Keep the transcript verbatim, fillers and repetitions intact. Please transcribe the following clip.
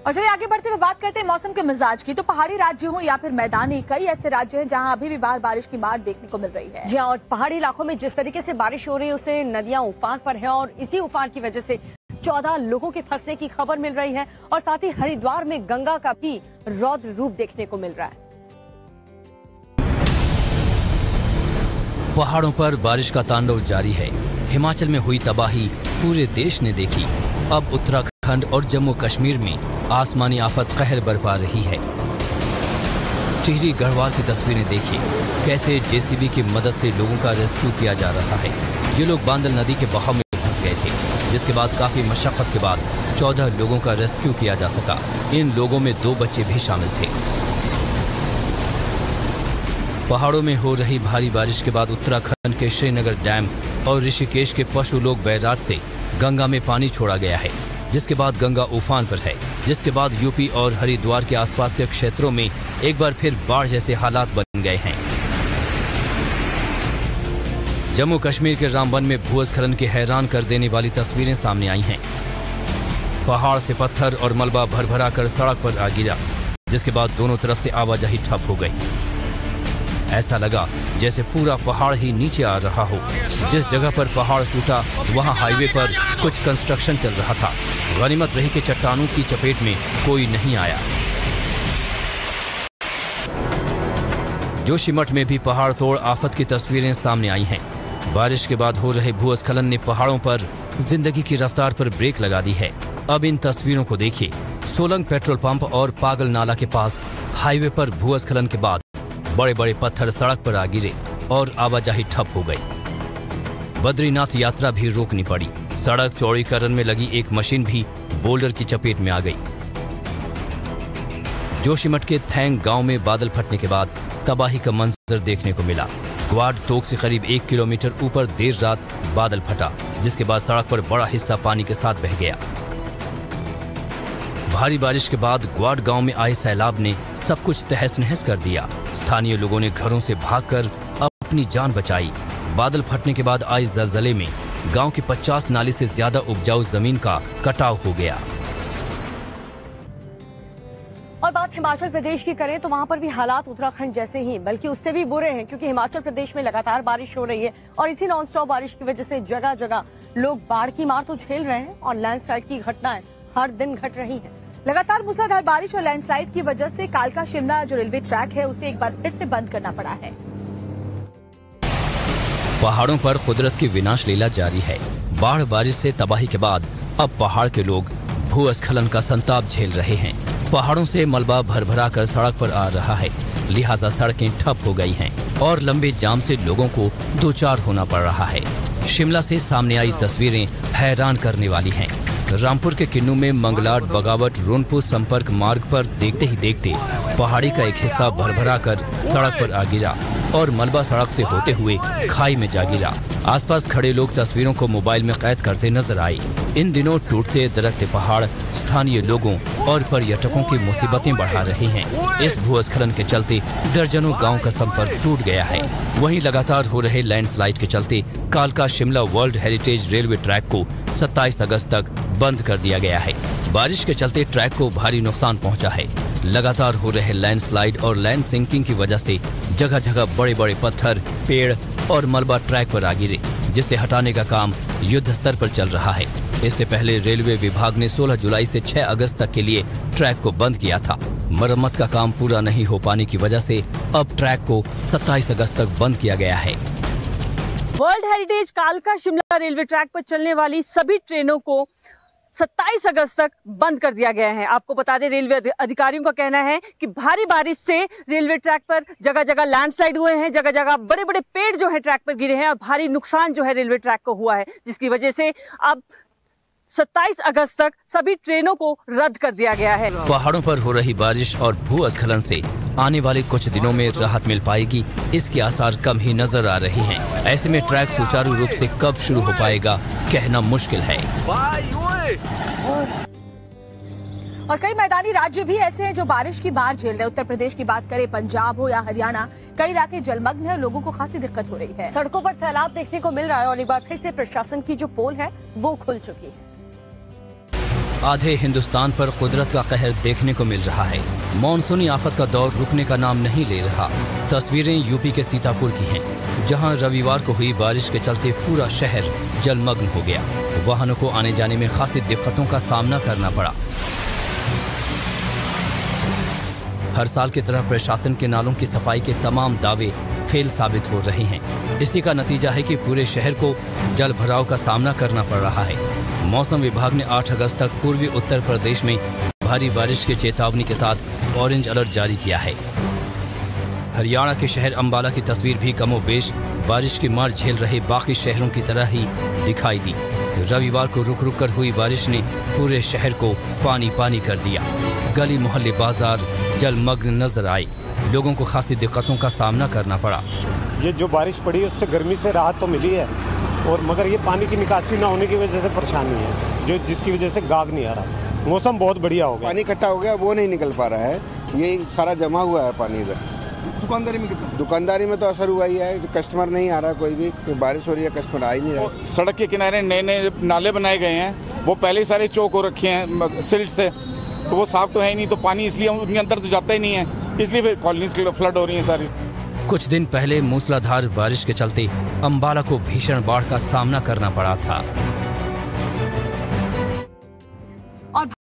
और चलिए आगे बढ़ते हुए बात करते हैं मौसम के मिजाज की। तो पहाड़ी राज्य हो या फिर मैदानी, कई ऐसे राज्य हैं जहां अभी भी बार बारिश की मार देखने को मिल रही है। जी और पहाड़ी इलाकों में जिस तरीके से बारिश हो रही है उससे नदियां उफान पर है और इसी उफान की वजह से चौदह लोगों के फंसने की खबर मिल रही है और साथ ही हरिद्वार में गंगा का भी रौद्र रूप देखने को मिल रहा है। पहाड़ों पर बारिश का तांडव जारी है। हिमाचल में हुई तबाही पूरे देश ने देखी। अब उत्तराखंड और जम्मू कश्मीर में आसमानी आफत कहर बरपा रही है। टिहरी गढ़वाल की तस्वीरें देखिए, कैसे जेसीबी की मदद से लोगों का रेस्क्यू किया जा रहा है। ये लोग बांदल नदी के बहाव में फंस गए थे, जिसके बाद काफी मशक्कत के बाद चौदह लोगों का रेस्क्यू किया जा सका। इन लोगों में दो बच्चे भी शामिल थे। पहाड़ों में हो रही भारी बारिश के बाद उत्तराखंड के श्रीनगर डैम और ऋषिकेश के पशु लोग बैराज से गंगा में पानी छोड़ा गया है, जिसके बाद गंगा उफान पर है। जिसके बाद यूपी और हरिद्वार के आसपास के क्षेत्रों में एक बार फिर बाढ़ जैसे हालात बन गए हैं। जम्मू कश्मीर के रामबन में भूस्खलन की हैरान कर देने वाली तस्वीरें सामने आई हैं। पहाड़ से पत्थर और मलबा भर भरा कर सड़क पर आ गिरा, जिसके बाद दोनों तरफ से आवाजाही ठप हो गई। ऐसा लगा जैसे पूरा पहाड़ ही नीचे आ रहा हो। जिस जगह पर पहाड़ टूटा वहां हाईवे पर कुछ कंस्ट्रक्शन चल रहा था। गनीमत रही कि चट्टानों की चपेट में कोई नहीं आया। जोशीमठ में भी पहाड़ तोड़ आफत की तस्वीरें सामने आई हैं। बारिश के बाद हो रहे भूस्खलन ने पहाड़ों पर जिंदगी की रफ्तार पर ब्रेक लगा दी है। अब इन तस्वीरों को देखिए। सोलंग पेट्रोल पंप और पागल नाला के पास हाईवे पर भूस्खलन के बाद बड़े बड़े पत्थर सड़क पर आ गिरे और आवाजाही ठप हो गई। बद्रीनाथ यात्रा भी रोकनी पड़ी। सड़क चौड़ीकरण में लगी एक मशीन भी बोल्डर की चपेट में आ गई। जोशीमठ के थैंग गांव में बादल फटने के बाद तबाही का मंजर देखने को मिला। ग्वाड तोक से करीब एक किलोमीटर ऊपर देर रात बादल फटा, जिसके बाद सड़क पर बड़ा हिस्सा पानी के साथ बह गया। भारी बारिश के बाद ग्वाड गांव में आए सैलाब ने सब कुछ तहस नहस कर दिया। स्थानीय लोगों ने घरों से भागकर अपनी जान बचाई। बादल फटने के बाद आए जलजले में गांव की पचास नाली से ज्यादा उपजाऊ जमीन का कटाव हो गया। और बात हिमाचल प्रदेश की करें तो वहां पर भी हालात उत्तराखंड जैसे ही बल्कि उससे भी बुरे हैं, क्योंकि हिमाचल प्रदेश में लगातार बारिश हो रही है और इसी नॉन स्टॉप बारिश की वजह से जगह जगह लोग बाढ़ की मार तो झेल रहे हैं और लैंडस्लाइड की घटनाएं हर दिन घट रही हैं। लगातार मूसलाधार बारिश और लैंडस्लाइड की वजह से कालका शिमला जो रेलवे ट्रैक है उसे एक बार फिर से बंद करना पड़ा है। पहाड़ों पर कुदरत की विनाश लीला जारी है। बाढ़ बारिश से तबाही के बाद अब पहाड़ के लोग भूस्खलन का संताप झेल रहे हैं। पहाड़ों से मलबा भर भरा कर सड़क पर आ रहा है, लिहाजा सड़कें ठप हो गई हैं और लंबे जाम से लोगों को दो चार होना पड़ रहा है। शिमला से सामने आई तस्वीरें हैरान करने वाली हैं। रामपुर के किन्नू में मंगलाट बगावट रोनपुर संपर्क मार्ग पर देखते ही देखते पहाड़ी का एक हिस्सा भरभरा कर सड़क पर आ गिरा और मलबा सड़क से होते हुए खाई में जा गिरा। आसपास खड़े लोग तस्वीरों को मोबाइल में कैद करते नजर आए। इन दिनों टूटते दरकते पहाड़ स्थानीय लोगों और पर्यटकों की मुसीबतें बढ़ा रहे हैं। इस भूस्खलन के चलते दर्जनों गांव का संपर्क टूट गया है। वहीं लगातार हो रहे लैंडस्लाइड के चलते कालका Shimla world heritage railway track को सत्ताईस अगस्त तक बंद कर दिया गया है। बारिश के चलते ट्रैक को भारी नुकसान पहुंचा है। लगातार हो रहे लैंडस्लाइड और लैंड सिंकिंग की वजह से जगह जगह बड़े बड़े पत्थर, पेड़ और मलबा ट्रैक पर आ गिरे, जिसे हटाने का काम युद्ध स्तर पर चल रहा है। इससे पहले रेलवे विभाग ने सोलह जुलाई से छह अगस्त तक के लिए ट्रैक को बंद किया था। मरम्मत का काम पूरा नहीं हो पाने की वजह से अब ट्रैक को सत्ताईस अगस्त तक बंद किया गया है। वर्ल्ड हेरिटेज कालका शिमला रेलवे ट्रैक पर चलने वाली सभी ट्रेनों को सत्ताईस अगस्त तक बंद कर दिया गया है। आपको बता दें, रेलवे अधिकारियों का कहना है कि भारी बारिश से रेलवे ट्रैक पर जगह जगह लैंडस्लाइड हुए हैं, जगह जगह बड़े बड़े पेड़ जो है ट्रैक पर गिरे हैं और भारी नुकसान जो है रेलवे ट्रैक को हुआ है, जिसकी वजह से अब सत्ताईस अगस्त तक सभी ट्रेनों को रद्द कर दिया गया है। पहाड़ों पर हो रही बारिश और भूस्खलन से आने वाले कुछ दिनों में राहत मिल पाएगी, इसके आसार कम ही नजर आ रहे हैं। ऐसे में ट्रैक सुचारू रूप से कब शुरू हो पाएगा कहना मुश्किल है। और कई मैदानी राज्य भी ऐसे हैं जो बारिश की मार झेल रहे हैं। उत्तर प्रदेश की बात करें, पंजाब हो या हरियाणा, कई इलाके जलमग्न है, लोगों को खासी दिक्कत हो रही है। सड़कों पर सैलाब देखने को मिल रहा है और एक बार फिर से प्रशासन की जो पोल है वो खुल चुकी है। आधे हिंदुस्तान पर कुदरत का कहर देखने को मिल रहा है। मानसूनी आफत का दौर रुकने का नाम नहीं ले रहा। तस्वीरें यूपी के सीतापुर की हैं, जहां रविवार को हुई बारिश के चलते पूरा शहर जलमग्न हो गया। वाहनों को आने जाने में खासी दिक्कतों का सामना करना पड़ा। हर साल की तरह प्रशासन के नालों की सफाई के तमाम दावे फेल साबित हो रहे हैं। इसी का नतीजा है कि पूरे शहर को जल भराव का सामना करना पड़ रहा है। मौसम विभाग ने आठ अगस्त तक पूर्वी उत्तर प्रदेश में भारी बारिश की चेतावनी के साथ ऑरेंज अलर्ट जारी किया है। हरियाणा के शहर अंबाला की तस्वीर भी कमोबेश बारिश की मार झेल रहे बाकी शहरों की तरह ही दिखाई दी। रविवार को रुक रुक कर हुई बारिश ने पूरे शहर को पानी पानी कर दिया। गली मोहल्ले बाजार जलमग्न नजर आए। लोगों को खासी दिक्कतों का सामना करना पड़ा। ये जो बारिश पड़ी है उससे गर्मी से राहत तो मिली है, और मगर ये पानी की निकासी ना होने की वजह से परेशानी है, जो जिसकी वजह से गाग नहीं आ रहा। मौसम बहुत बढ़िया हो गया, पानी इकट्ठा हो गया, वो नहीं निकल पा रहा है, ये सारा जमा हुआ है पानी इधर। दुकानदारी में कितना? दुकानदारी में तो असर हुआ ही है, कस्टमर नहीं आ रहा कोई भी, बारिश हो रही है, कस्टमर आ ही नहीं रहा। सड़क के किनारे नए नए नाले बनाए गए हैं, वो पहले ही सारे चौक हो रखे हैं सिल्ट से, तो वो साफ तो है ही नहीं, तो पानी इसलिए उनके अंदर तो जाता ही नहीं है, इसलिए फिर कॉलोनीज फ्लड हो रही है सारी। कुछ दिन पहले मूसलाधार बारिश के चलते अंबाला को भीषण बाढ़ का सामना करना पड़ा था।